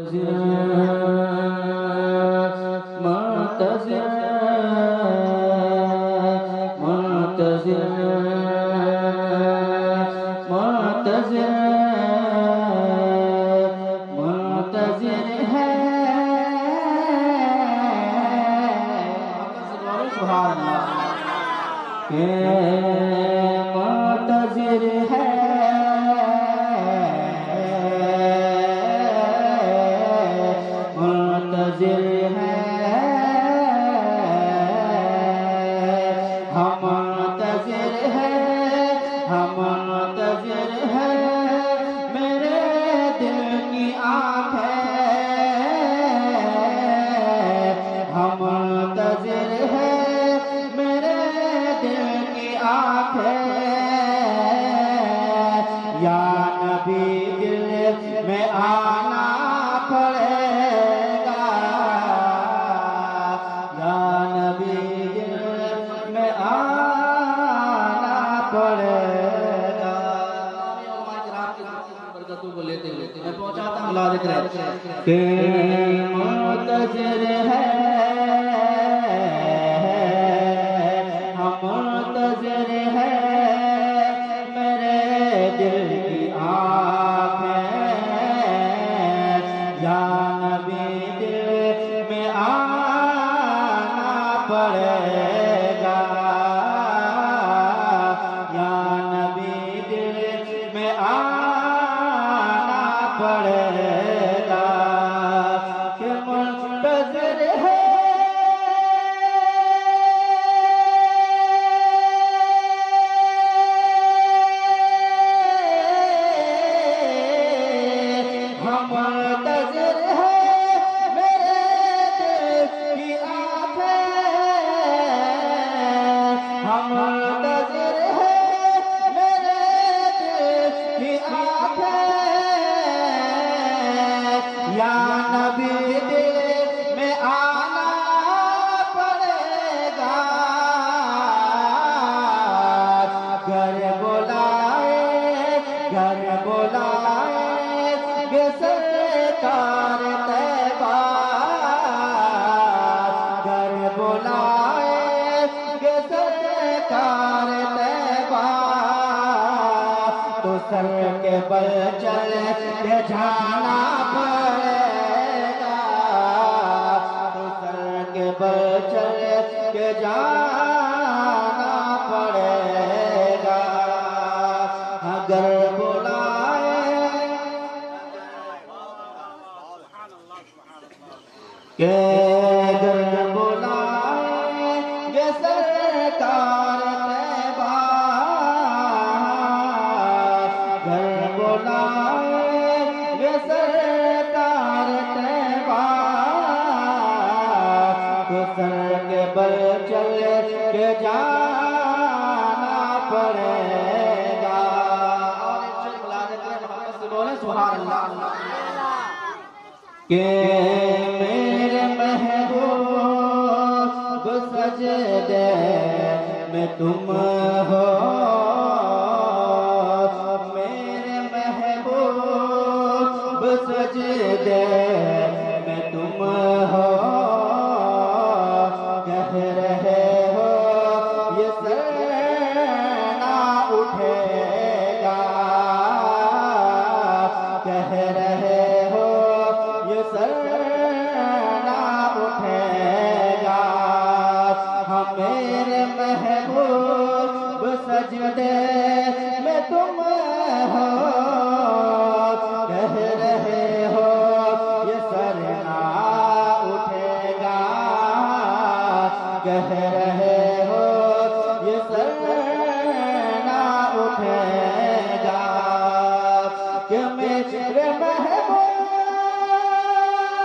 کہ میرے محبوب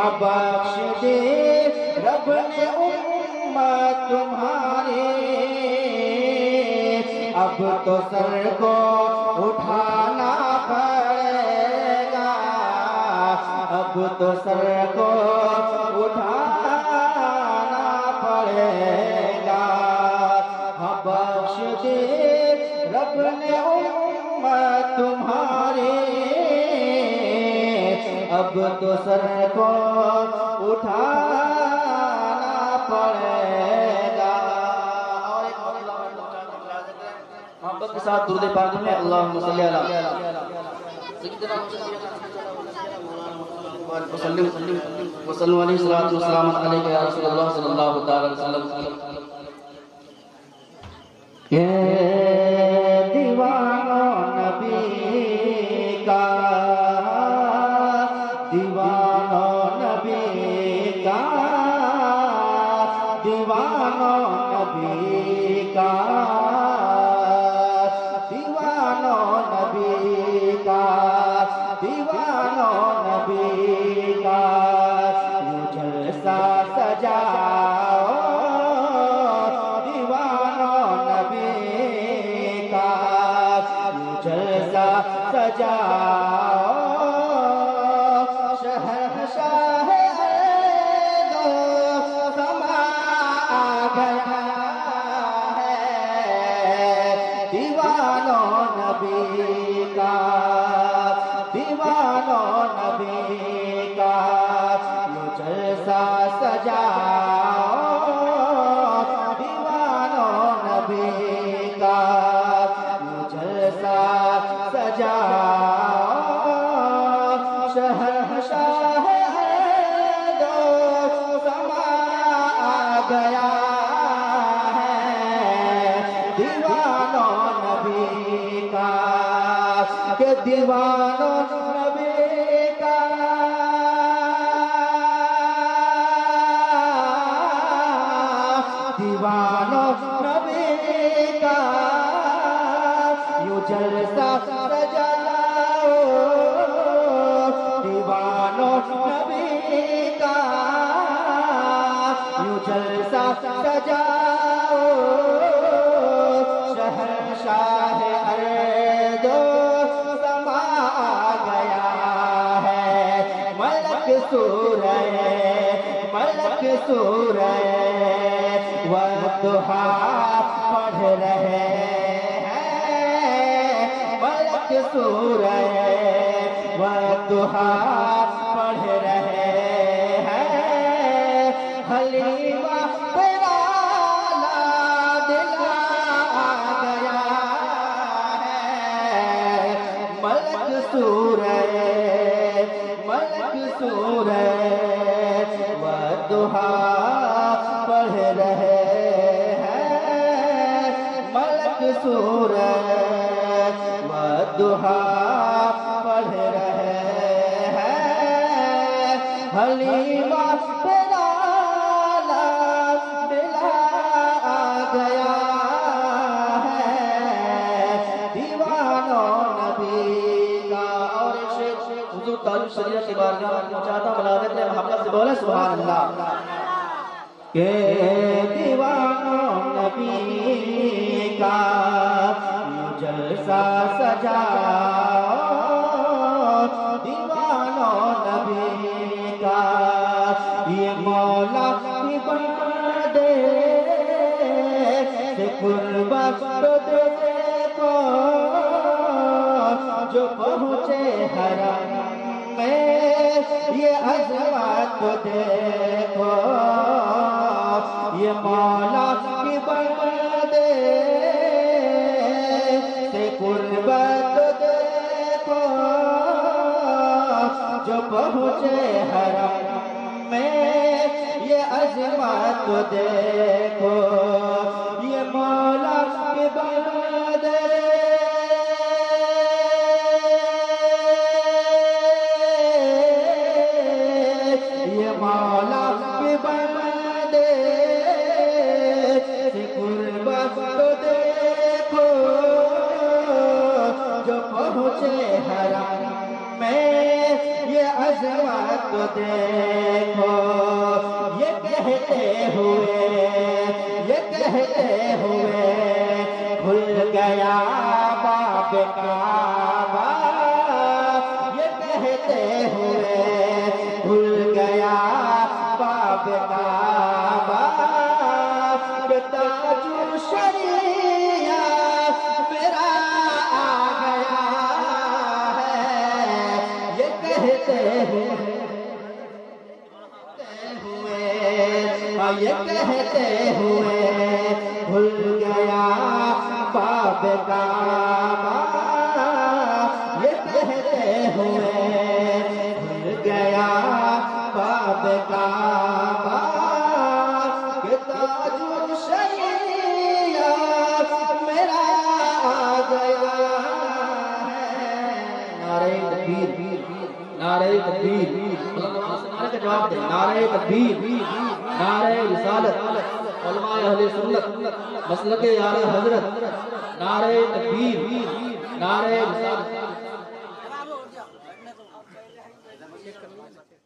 بخش دے رب نے امت تمہارے، اب تو سر کو اٹھانا پڑے گا، اب تو سر کو اٹھانا پڑے گا، بخش دے رب نے امت تمہارے، اب تو سر کو اٹھانا پڑے گا۔ اور ایک محبت کے ساتھ درود پاک میں اللہم صلی علی سیدنا وسلم علیہ السلام علیکہ یا رسول اللہ صلی اللہ تعالی وسلم۔ دیوانوں نبی کا، دیوانوں نبی کا، دیوانوں نبی کا، دیوانوں نبی کا، دیوانوں نبی کا، یوں جلسہ سجاؤ دیوانوں نبی کا، یوں جلسہ سجاؤ، شہنشاہ ارض و سما آ گیا ہے، دیوانوں نبی کا، دیوانوں نبی کا، یوں جلسہ سجاؤ دیوانوں نبی کا، یوں جلسہ سجاؤ، شہنشاہ ارض و سما آ گیا ہے، دیوانوں نبی کا، کہ دیوانوں نبی کا، دیوانوں نبی کا، یوں جلسہ سجاؤ دیوانوں نبی کا، یوں جلسہ سجاؤ، شہنشاہ ارض و سما آ گیا ہے، ملک سورہ ملک سورہ والضحیٰ پڑھ رہے ہیں، ملک سورہ والضحیٰ پڑھ رہے ہیں، حلیمہ تیرا دل آ گیا ہے، ملک سورہ ملک سورہ والضحیٰ پڑھ رہے ہیں، ملک سورہ والضحیٰ پڑھ رہے ہیں، حلیمہ تیرا دل آ گیا ہے، دیوانوں نبی کا۔ اور ایک شیخ حضور تعالی شریعت کی بارگاہ میں پہنچاتا ملازمت نے محبت سے بولے سبحان اللہ، کہ دیوانوں نبی کا، یوں جلسہ سجاؤ دیوانوں نبی کا، یہ مولا کی بندے سے قربت دیکھو، جو پہنچے حرم میں یہ عظمت دیکھو، یہ مولا کی بندے سے قربت دیکھو، جو پہنچے حرم میں یہ عظمت دیکھو، یہ مولا کی بندے یہ مولا کے بندے سے قربت دیکھو، جو پہنچے حرم میں یہ عظمت دیکھو، کھل گیا باب کعبہ، یہ کہتے ہوئے کھل گیا باب کعبہ، کہ تاج الشریعت میرا آ گیا ہے، یہ کہتے ہوئے کھل گیا باب کعبہ، یہ کہتے ہوئے کھل گیا باب کعبہ، کہ تاج الشریعت میرا آ گیا ہے۔ نعرہ تکبیر، نعرہ تکبیر، نعرہ کا جواب دیں، نعرہ تکبیر، نعرہ رسالت، علماء اہل سنت، مسلک اعلی حضرت، نعرہ تکبیر، نعرہ رسالت۔